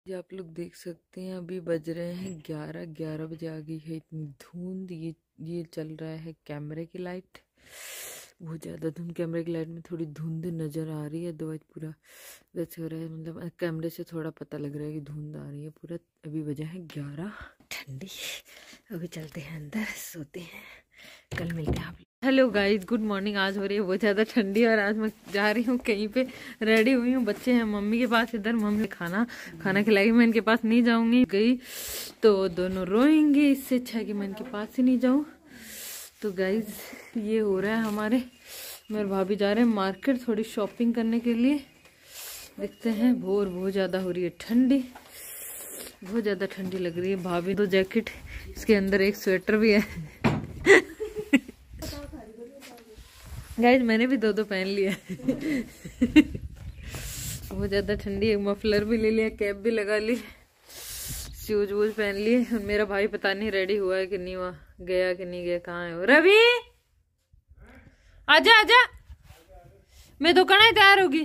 ये आप लोग देख सकते हैं अभी बज रहे हैं 11 बजे आ गई है इतनी धुंध। ये चल रहा है कैमरे की लाइट, बहुत ज़्यादा धुंध। कैमरे की लाइट में थोड़ी धुंध नज़र आ रही है, दवाई पूरा वैसे हो रहा है, मतलब कैमरे से थोड़ा पता लग रहा है कि धुंध आ रही है पूरा। अभी बजे है 11, ठंडी। अभी चलते हैं अंदर, सोते हैं, कल मिलते हैं आप। Hello guys, good morning. आज हो रही है बहुत ज़्यादा ठंडी और आज मैं जा रही हूँ कहीं पे, रेडी हुई हूँ। बच्चे हैं मम्मी के पास इधर, मम्मी खाना खिलाएगी। मैं इनके पास नहीं जाऊँगी, गई तो दोनों रोएंगे, इससे अच्छा है कि मैं इनके पास ही नहीं जाऊँ। तो गाइस ये हो रहा है हमारे, मेरे भाभी जा रहे हैं मार्केट थोड़ी शॉपिंग करने के लिए। देखते हैं, बहुत ज़्यादा हो रही है ठंडी, बहुत ज़्यादा ठंडी लग रही है। भाभी 2 जैकेट, इसके अंदर एक स्वेटर भी है। गाइस मैंने भी 2 पहन लिया। बहुत ज़्यादा ठंडी है। मफलर भी ले लिया, कैप भी लगा ली, शूज वूज पहन लिए। और मेरा भाई पता नहीं रेडी हुआ है कि नहीं, हुआ गया कि नहीं गया, कहाँ है वो। रवि आजा आजा, मैं दुकान ही तैयार होगी।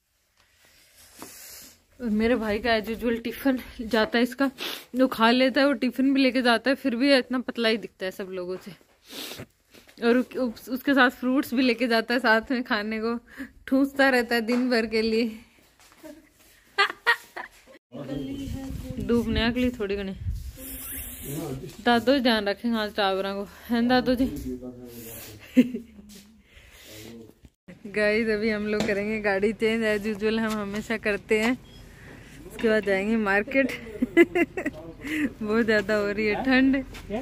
और मेरे भाई का एज यूजुअल टिफिन जाता है इसका, जो खा लेता है वो टिफिन भी लेके जाता है, फिर भी इतना पतला ही दिखता है सब लोगों से। और उसके साथ फ्रूट्स भी लेके जाता है साथ में खाने को, ठूसता रहता है दिन भर के लिए। डूबने के लिए थोड़ी घनी दादो जी ध्यान रखेंगे आज टावरा को, है दादो जी। गाइस अभी हम लोग करेंगे गाड़ी चेंज, एज यूजुअल हम हमेशा करते हैं। उसके बाद जाएंगे मार्केट। बहुत ज्यादा हो रही है ठंड।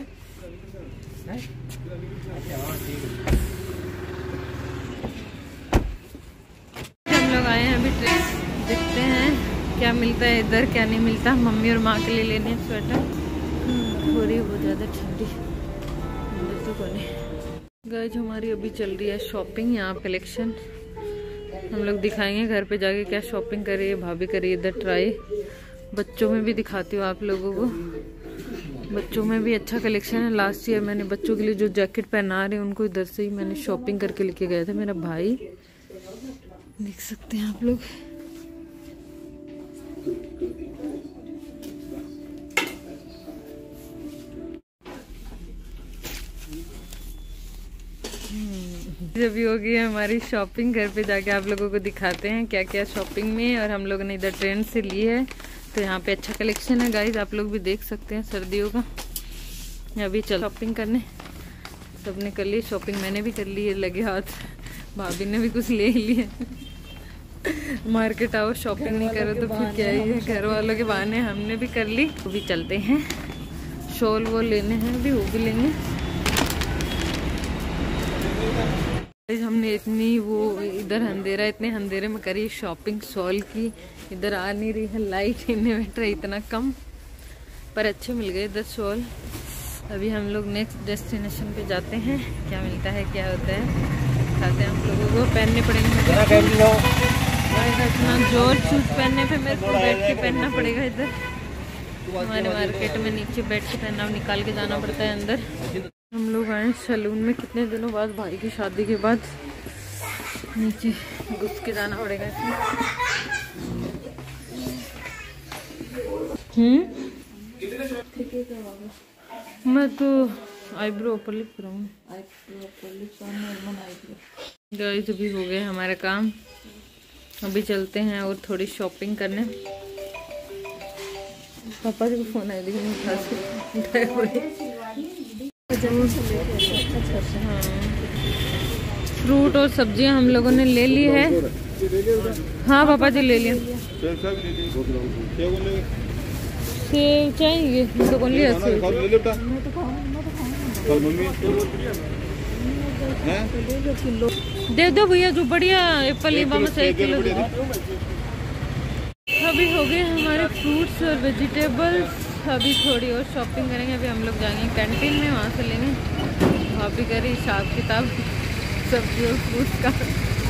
हम लोग आए हैं अभी ट्रेन, देखते हैं क्या मिलता है इधर, क्या नहीं मिलता। मम्मी और माँ के लिए लेने हैं स्वेटर। हो रही है बहुत ज़्यादा ठंडी, तो कोने। गाइस हमारी अभी चल रही है शॉपिंग, यहाँ कलेक्शन हम लोग दिखाएंगे घर पे जाके क्या शॉपिंग कर रही है भाभी। करी इधर ट्राई, बच्चों में भी दिखाती हूँ आप लोगों को। बच्चों में भी अच्छा कलेक्शन है। लास्ट ईयर मैंने बच्चों के लिए जो जैकेट पहना रहे हैं उनको इधर से ही मैंने शॉपिंग करके लेके गया था मेरा भाई, देख सकते हैं आप लोग। अभी हो गई है हमारी शॉपिंग, घर पे जाके आप लोगों को दिखाते हैं क्या क्या शॉपिंग में। और हम लोगों ने इधर ट्रेंड से ली है, तो यहाँ पे अच्छा कलेक्शन है गाइस, आप लोग भी देख सकते हैं सर्दियों का। अभी चल शॉपिंग करने, सबने कर ली शॉपिंग, मैंने भी कर ली है लगे हाथ, भाभी ने भी कुछ ले लिया। मार्केट आओ शॉपिंग नहीं करो तो फिर क्या ही है, घर वालों के बहाने हमने भी कर ली। वो भी चलते हैं, शॉल वो लेने हैं अभी, वो भी लेंगे। हमने इतनी वो इधर अंधेरा, इतने अंधेरे में करी शॉपिंग शॉल की। इधर आ नहीं रही है लाइट, इन्वर्टर इतना कम, पर अच्छे मिल गए इधर शॉल। अभी हम लोग नेक्स्ट डेस्टिनेशन पे जाते हैं, क्या मिलता है क्या होता है दिखाते हैं आप लोगों को। पहनने पड़ेंगे इतना जोर शूज पहनने पे, मेरे को बैठ के पहनना पड़ेगा। इधर हमारे मार्केट में नीचे बैठ के पहनना, निकाल के जाना पड़ता है अंदर। हम लोग आए सैलून में कितने दिनों बाद, भाई की शादी के बाद। नीचे घुस के जाना पड़ेगा इसमें। मैं तो आईब्रो ऊपर लिप कराऊंगी। गाइस अभी हो गया हमारा काम, अभी चलते हैं और थोड़ी शॉपिंग करने। पापा से फोन आया लेकिन उठा से हाँ, फ्रूट और सब्जियां हम लोगों ने ले ली है। हाँ पापा जी ले लिया। सेब चाहिए तो कौन लिया सेब? दे दो भैया, जो बढ़िया एप्पल लिबा में 1 किलो दे दो। अभी हो गए हमारे फ्रूट्स और वेजिटेबल्स, अभी थोड़ी और शॉपिंग करेंगे। अभी हम लोग जाएंगे कैंटीन में, वहाँ से लेंगे। भाभी करी हिसाब किताब सब्जी और फ्रूट्स का।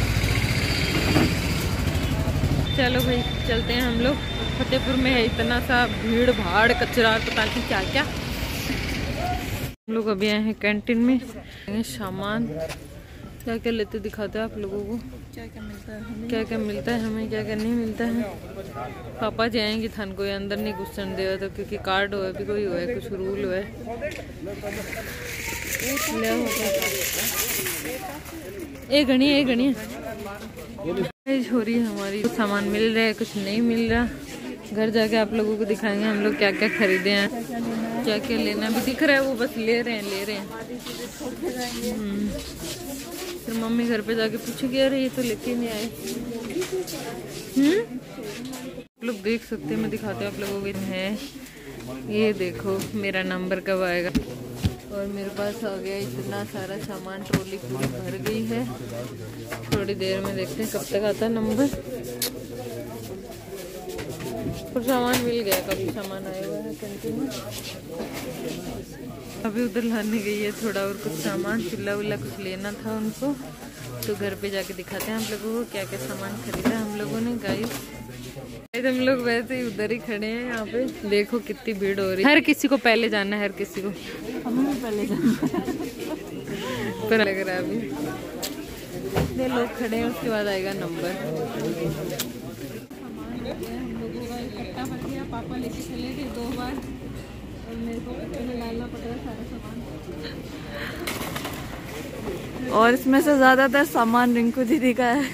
चलो भाई चलते हैं हम लोग। फतेहपुर में है इतना सा भीड़ भाड़, कचरा, पता नहीं क्या क्या। हम लोग अभी आए हैं कैंटीन में, सामान क्या क्या लेते दिखाते हैं आप लोगों को, क्या क्या मिलता है हमें, क्या क्या मिलता है हमें, क्या क्या नहीं मिलता है। पापा जी आएंगे थान को अंदर नहीं घुसन देगा तो, क्योंकि कार्ड हो भी कोई हो कुछ रूल हो। एक घनी हो रही है हमारी, कुछ सामान मिल रहा है कुछ नहीं मिल रहा। घर जाके आप लोगों को दिखाएंगे हम लोग क्या क्या खरीदे हैं, क्या क्या लेना भी दिख रहा है, वो बस ले रहे हैं। फिर मम्मी घर पे जाके पूछेगी अरे ये तो लेके नहीं आए। आप लोग देख सकते हैं, मैं दिखाते हैं आप लोगों को है। ये देखो मेरा नंबर कब आएगा, और मेरे पास आ गया इतना सारा सामान, ट्रॉली पूरी भर गई है। थोड़ी देर में देखते हैं कब तक आता है नंबर। और सामान मिल गया, काफी सामान आया हुआ है कैंटीन में। अभी उधर लाने गई है थोड़ा और कुछ सामान, चिल्ला विल्ला कुछ लेना था उनको, तो घर पे जाके दिखाते हैं हम लोगों को क्या क्या सामान खरीदा हम लोगों ने। गाइस हम लोग वैसे ही उधर ही खड़े हैं यहाँ पे, देखो कितनी भीड़ हो रही है। हर किसी को पहले जाना है, हर किसी को हमें पहले जाना पर लग रहा है अभी इतने लोग खड़े हैं, उसके बाद आएगा नंबर। हम लोगों का इकट्ठा बच गया, पापा लेके चले गए 2 बार और मेरे को डालना पड़ रहा सारा सामान। और इसमें से ज्यादातर सामान रिंकू दीदी का है।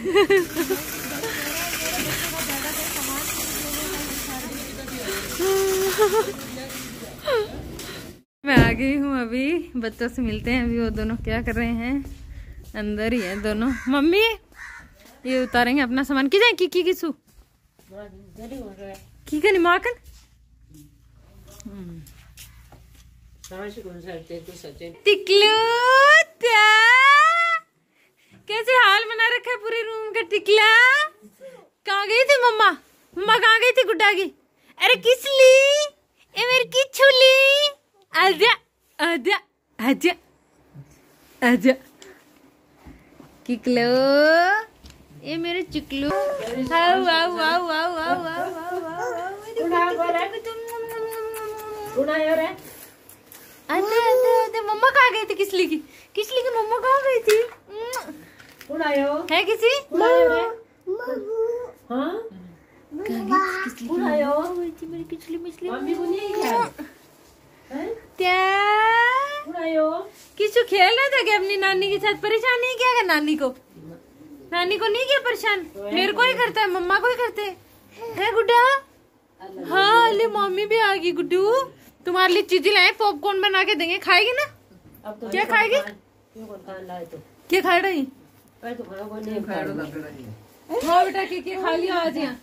मैं आ गई हूँ, अभी बच्चों से मिलते हैं। अभी वो दोनों क्या कर रहे हैं, अंदर ही है दोनों। मम्मी ये उतारेंगे अपना सामान की जाए की किसू की का निमाकन टिकलू कैसे हाल बना रखा है पूरे रूम का। टिकला कहाँ गई थी मम्मा, मम्मा कहाँ गई थी गुड्डा की। अरे किसली ए मेरी किचुली, आजा आजा आजा आजा किकलो ए मेरे चिकलू। आओ आओ आओ आओ आओ आओ अरे मम्मा कहाँ गई थी किसली की मम्मा कहाँ गई थी है किसी किसु खेल रहा था क्या अपनी नानी के साथ, परेशान नहीं किया नानी को नहीं किया परेशान, मेरे को ही करता है मम्मा को ही करते है गुड्डा। हाँ ले मम्मी भी आ गई। गुड्डू तुम्हारे लिए चीजें लाए, पॉपकॉर्न बना के देंगे, खाएगी ना। क्या खाएगी, क्या खा रही। हाँ बेटा के खा लिया आज यहाँ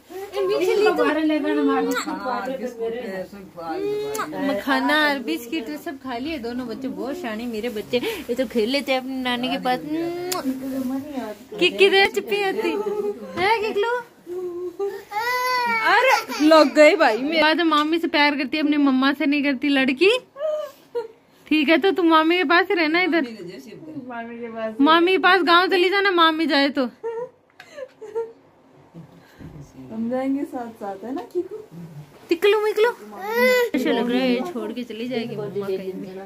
मखाना और बिस्किट सब खा लिए दोनों बच्चे। बहुत शानी मेरे बच्चे, ये तो खेल लेते हैं अपनी नानी के पास। किक्की देर चुप्पी आती है किकलू। अरे लग गई भाई। मेरा मामी से प्यार करती है, अपनी मम्मा से नहीं करती लड़की। ठीक है तो तुम मामी के पास ही रहना, इधर मामी के पास गांव चली जाना, मामी जाए तो हम जाएंगे साथ साथ, है ना किकू। टिकलू मिकलू ऐसा लग रहा है छोड़ के चली जाएगी मम्मा कहीं।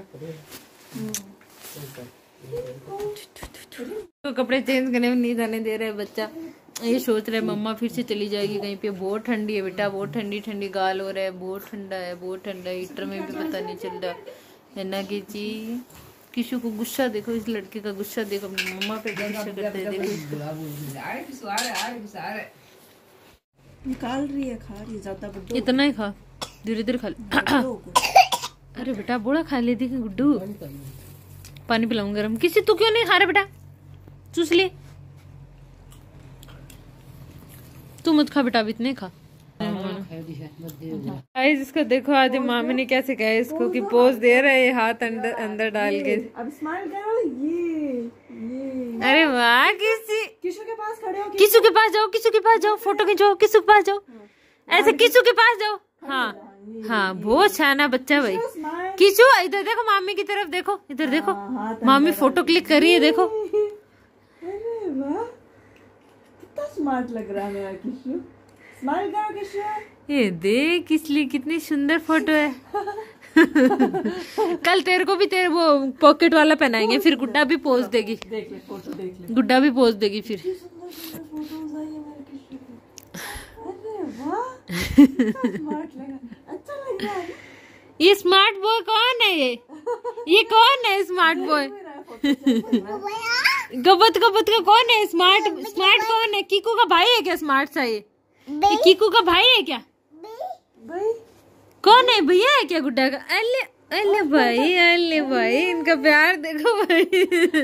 तो कपड़े चेंज करने में नहीं जाने दे रहे बच्चा, ये सोच रहे मम्मा फिर से चली जाएगी कहीं पे। बहुत ठंडी है बेटा, बहुत ठंडी ठंडी गाल हो रहा है, बहुत ठंडा है बहुत ठंडा है। हीटर में भी पता नहीं चल रहा है ना कि चीज। किशु को गुस्सा देखो, इस लड़के का गुस्सा देखो, मम्मा पे गुस्सा करते हैं देखो। निकाल रही है, खा रही है ज्यादा। इतना ही खा, धीरे धीरे खा ले। अरे बेटा बूढ़ा खा लेती कि गुड्डू। पानी पिलाऊं गरम। किसी तू क्यों नहीं खा रहा बेटा, चूस ले। तू मत खा बेटा, अब इतने खा। इसको देखो आज मामी ने क्या सिखाया इसको कि पोज दे रहा है, हाथ अंदर अंदर डाल के। अब स्माइल करो। ये अरे वाह किशु के पास खड़े हो, किशु के पास जाओ, किशु के पास जाओ, फोटो खींचो, किशु के पास जाओ, ऐसे किशु के पास जाओ। हाँ हाँ बहुत शाना बच्चा भाई। किशु इधर देखो, मामी की तरफ देखो, इधर देखो, मामी फोटो क्लिक कर रही है देखो। अरे वाह कितना स्मार्ट लग रहा है मेरा किशु। स्माइल करो किशु। ये देख इसलिए कितनी सुंदर फोटो है। कल तेरे को भी तेरे वो पॉकेट वाला पहनाएंगे, फिर गुड्डा भी पोज देगी। देख ले फोटो, देख ले गुड्डा भी पोज देगी फिर। सुंदर सुंदर फोटोज आई है मेरे किशोर की। अरे वाह, कितना स्मार्ट लगा, अच्छा लग रहा है। ये स्मार्ट बॉय कौन है? ये कौन है स्मार्ट बॉय? गबत गबत का कौन है स्मार्ट? स्मार्ट कौन है? कीकू का भाई है क्या स्मार्ट सा? ये कीकू का भाई है क्या? भाई कौन है? भैया है क्या गुड्डा का? अल्ले अल्ले भाई इनका प्यार देखो भाई।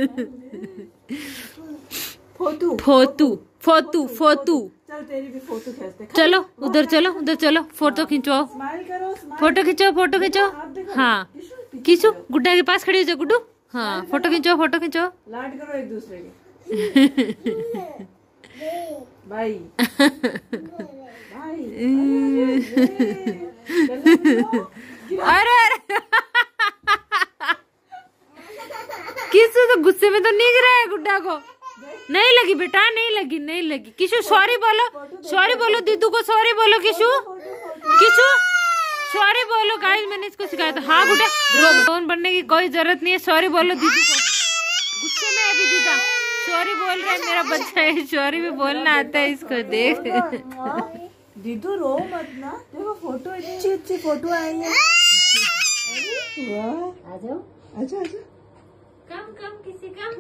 Photo photo photo photo. चल तेरी भी फोटो खींचते। चलो उधर चलो, उधर चलो, फोटो खिंचवाओ, स्माइल करो, स्माइल। फोटो खिंचाओ, फोटो खिंचाओ। आप देखो, हाँ किशोर किशु गुड्डा के पास खड़ी हो जाओ गुड्डू। हाँ फोटो खिंचाओ, फोटो खिंचाओ। लाड करो एक दूसरे के। भाई भाई अरे किशु तो गुस्से में तो नहीं गिरा है गुड्डा को। नहीं लगी बेटा, नहीं लगी, नहीं लगी। किशु सॉरी बोलो, सॉरी बोलो दीदू को, सॉरी बोलो किशु, किशु सॉरी बोलो। गाइस मैंने इसको सिखाया था। हाँ गुड्डा रोन बनने की कोई जरूरत नहीं है, सॉरी बोलो दीदू को। गुस्से में अभी दीदा सॉरी बोल रहा है, मेरा बच्चा है, सॉरी भी बोलना आता है इसको। देख दीदू रो मत ना, देखो फोटो अच्छी अच्छी फोटो आई है। वाह, आ जाओ, आजा आजा। कम कम किसी कम।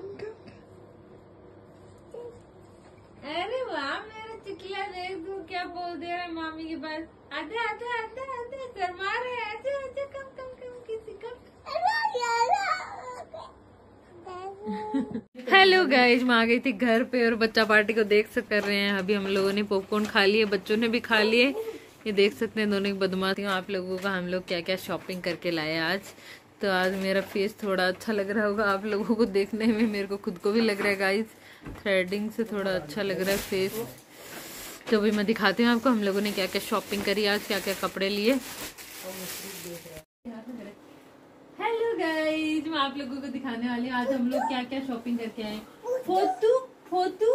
अरे वाह मेरा चिकला, देख तू क्या बोल दे रहा है मामी के पास। आधा आधा आधा आधा शर्मा रहे हैं। आजा आजा, कम कम कम किसी कम। हेलो गाइज, मैं आ गई थी घर पे और बच्चा पार्टी को देख कर रहे हैं। अभी हम लोगों ने पॉपकॉर्न खा लिए, बच्चों ने भी खा लिए। ये देख सकते हैं दोनों की बदमाशी। आप लोगों का हम लोग क्या क्या शॉपिंग करके लाए आज। तो आज मेरा फेस थोड़ा अच्छा लग रहा होगा आप लोगों को देखने में, मेरे को खुद को भी लग रहा है गाइज। थ्रेडिंग से थोड़ा अच्छा लग रहा है फेस। तो भी मैं दिखाती हूँ आपको हम लोगों ने क्या क्या शॉपिंग करी आज, क्या क्या कपड़े लिए। हेलो गाइज, मैं आप लोगों को दिखाने वाली हूँ आज हम लोग क्या क्या शॉपिंग करके आए। फोटू फोटू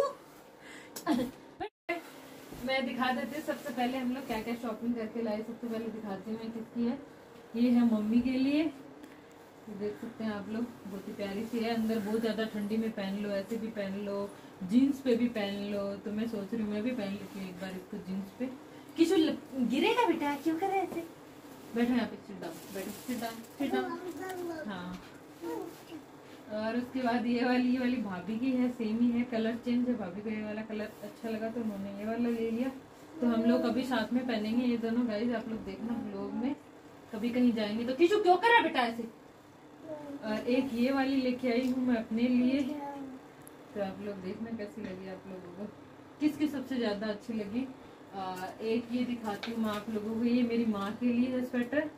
मैं दिखा देती हूँ। सबसे पहले हम लोग क्या क्या शॉपिंग करके लाए, सबसे पहले दिखाती हूँ मैं किसकी है। ये है मम्मी के लिए, देख सकते हैं आप लोग, बहुत ही प्यारी सी है। अंदर बहुत ज्यादा ठंडी में पहन लो, ऐसे भी पहन लो, जीन्स पे भी पहन लो। तो मैं सोच रही हूँ मैं भी पहन लेती हूँ एक बार इसको जीन्स पे। किशु गिरेगा बेटा, क्यों कर रहे ऐसे? बैठो यहाँ पे, सिट डाउन, बैठो, सिट डाउन, सिट डाउन। हाँ, और उसके बाद ये वाली भाभी की है, सेम ही है, कलर चेंज है। भाभी को ये वाला कलर अच्छा लगा तो उन्होंने ये वाला ले लिया। तो हम लोग अभी साथ में पहनेंगे ये दोनों गाइस, आप लोग देखना ब्लॉग में। कभी कहीं जाएंगे तो किशु क्यों कर रहा बेटा ऐसे। और एक ये वाली लेके आई हूँ मैं अपने लिए। तो आप लोग देखना कैसी लगी आप लोगों को, किसकी सबसे ज्यादा अच्छी लगी। एक ये दिखाती हूँ मैं आप लोगों को, ये मेरी माँ के लिए है स्वेटर।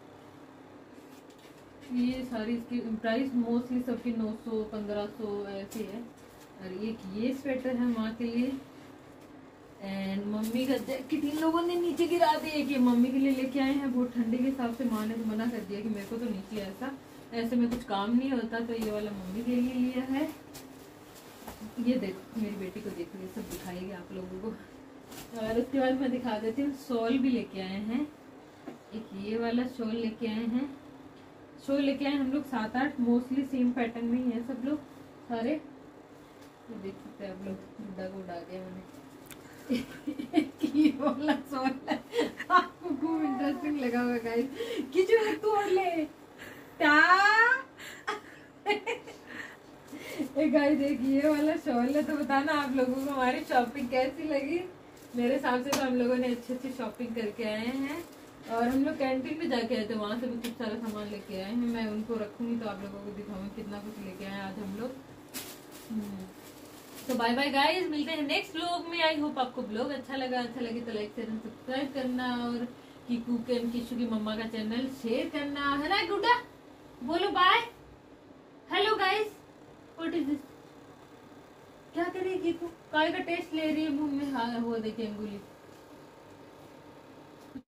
ये सारी इसकी प्राइस मोस्टली सबकी 900 1500 ऐसे है। और एक ये स्वेटर है माँ के लिए। एंड मम्मी का जैकेट इन लोगों ने नीचे गिरा दिया कि मम्मी के लिए लेके आए हैं। बहुत ठंडी के हिसाब से माँ ने तो मना कर दिया कि मेरे को तो नहीं चाहिए, ऐसे में कुछ काम नहीं होता। तो ये वाला मम्मी के लिए लिया है। ये देखो मेरी बेटी को, देखो ये सब दिखाएगी आप लोगों को। और उसके बाद मैं दिखा देती हूँ, शॉल भी लेके आए हैं। एक ये वाला शॉल लेके आए हैं। शॉल लेके आए हम लोग 7-8, मोस्टली सेम पैटर्न में ही है सब लोग सारे। तो देख सकते हैं आप लोग, बुड्ढा को उड़ा दिया मैंने। ये वाला शॉल है, आपको खूब इंटरेस्टिंग लगा होगा गाइस। किचन तोड़ ले गाइस, एक ये वाला शॉल है। तो बताना आप लोगों को हमारी शॉपिंग कैसी लगी। मेरे हिसाब से तो हम लोगों ने अच्छी शॉपिंग करके आए हैं। और हम लोग कैंटीन में जाके आए थे, वहाँ से भी कुछ सारा सामान लेके आए हैं। मैं उनको रखूंगी तो आप लोगों को दिखाऊंगी कितना कुछ लेके आए आज हम लोग। तो बाय बाय गाइस, मिलते हैं नेक्स्ट व्लॉग में। आई होप आपको व्लॉग अच्छा लगा। अच्छा लगे तो लाइक शेयर सब्सक्राइब करना, और कीकू के किशु की मम्मा का चैनल शेयर करना, है ना गुड्डा? बोलो bye. Hello guys, what is this? क्या कर रही है कीकू? काय का टेस्ट ले रही है मुंह में। हाँ, वो देखिए अंगुली।